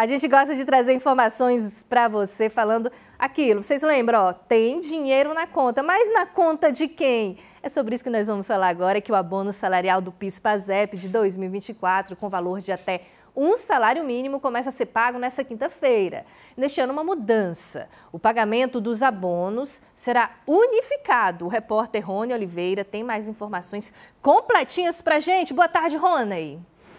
A gente gosta de trazer informações para você falando aquilo. Vocês lembram, ó, tem dinheiro na conta, mas na conta de quem? É sobre isso que nós vamos falar agora, que o abono salarial do PIS/PASEP de 2024, com valor de até um salário mínimo, começa a ser pago nesta quinta-feira. Neste ano, uma mudança. O pagamento dos abonos será unificado. O repórter Rony Oliveira tem mais informações completinhas para a gente. Boa tarde, Rony.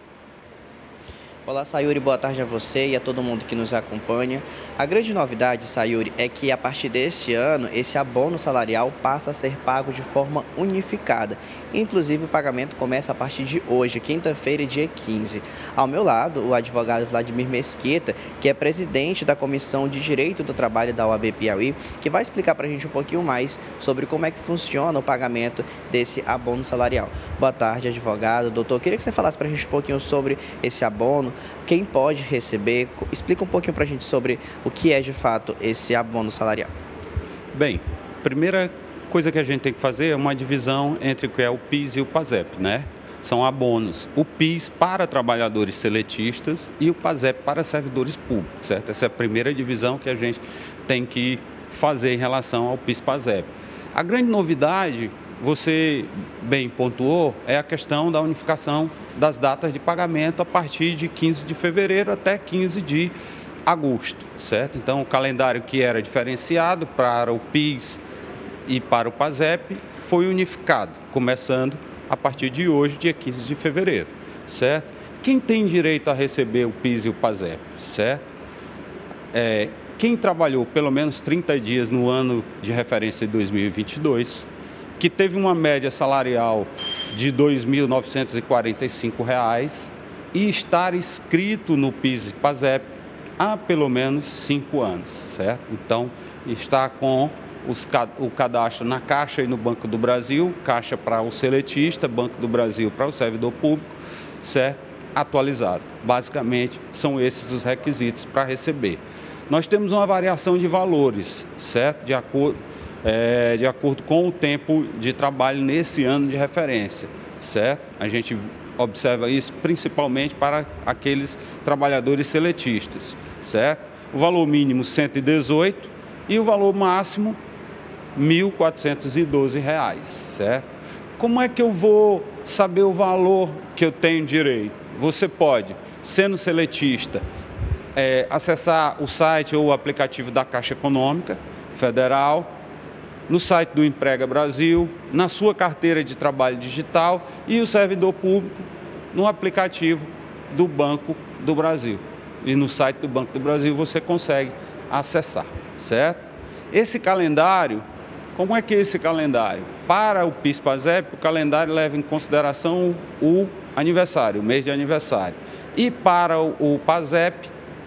Olá, Sayuri, boa tarde a você e a todo mundo que nos acompanha. A grande novidade, Sayuri, é que a partir desse ano, esse abono salarial passa a ser pago de forma unificada. Inclusive, o pagamento começa a partir de hoje, quinta-feira, dia 15. Ao meu lado, o advogado Vladimir Mesquita, que é presidente da Comissão de Direito do Trabalho da OAB Piauí, que vai explicar para a gente um pouquinho mais sobre como é que funciona o pagamento desse abono salarial. Boa tarde, advogado. Doutor, queria que você falasse para a gente um pouquinho sobre esse abono, quem pode receber, explica um pouquinho para a gente sobre o que é de fato esse abono salarial. Bem, primeira coisa que a gente tem que fazer é uma divisão entre o que é o PIS e o PASEP, né? São abonos, o PIS para trabalhadores seletistas e o PASEP para servidores públicos, certo? Essa é a primeira divisão que a gente tem que fazer em relação ao PIS/PASEP. A grande novidade, você bem pontuou, é a questão da unificação das datas de pagamento a partir de 15 de fevereiro até 15 de agosto, certo? Então, o calendário que era diferenciado para o PIS e para o PASEP foi unificado, começando a partir de hoje, dia 15 de fevereiro, certo? Quem tem direito a receber o PIS e o PASEP, certo? Quem trabalhou pelo menos 30 dias no ano de referência de 2022, que teve uma média salarial de R$ 2.945 e estar inscrito no PIS e PASEP há pelo menos 5 anos, certo? Então, está com o cadastro na Caixa e no Banco do Brasil, Caixa para o seletista, Banco do Brasil para o servidor público, certo? Atualizado. Basicamente, são esses os requisitos para receber. Nós temos uma variação de valores, certo? De acordo com o tempo de trabalho nesse ano de referência, certo? A gente observa isso principalmente para aqueles trabalhadores seletistas, certo? O valor mínimo 118 e o valor máximo R$ 1.412, certo? Como é que eu vou saber o valor que eu tenho direito? Você pode, sendo seletista, acessar o site ou o aplicativo da Caixa Econômica Federal, no site do Emprega Brasil, na sua carteira de trabalho digital e o servidor público no aplicativo do Banco do Brasil. E no site do Banco do Brasil você consegue acessar, certo? Esse calendário, como é que é esse calendário? Para o PIS/PASEP, o calendário leva em consideração o aniversário, o mês de aniversário. E para o PASEP,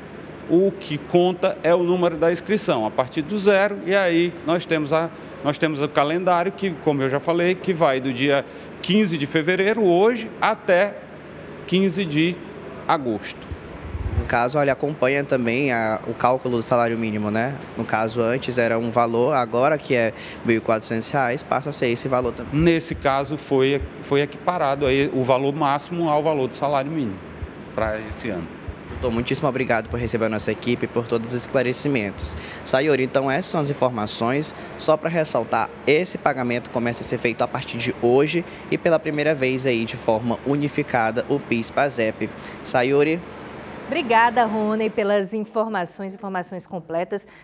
o que conta é o número da inscrição, a partir do 0, e aí nós temos o calendário que, como eu já falei, que vai do dia 15 de fevereiro, hoje, até 15 de agosto. No caso, ele acompanha também o cálculo do salário mínimo, né? No caso, antes era um valor, agora que é R$ 1.400, passa a ser esse valor também. Nesse caso, foi equiparado aí o valor máximo ao valor do salário mínimo para esse ano. Doutor, muitíssimo obrigado por receber a nossa equipe e por todos os esclarecimentos. Sayuri, então essas são as informações. Só para ressaltar, esse pagamento começa a ser feito a partir de hoje e pela primeira vez aí de forma unificada o PIS/PASEP. Sayuri. Obrigada, Rony, pelas informações completas.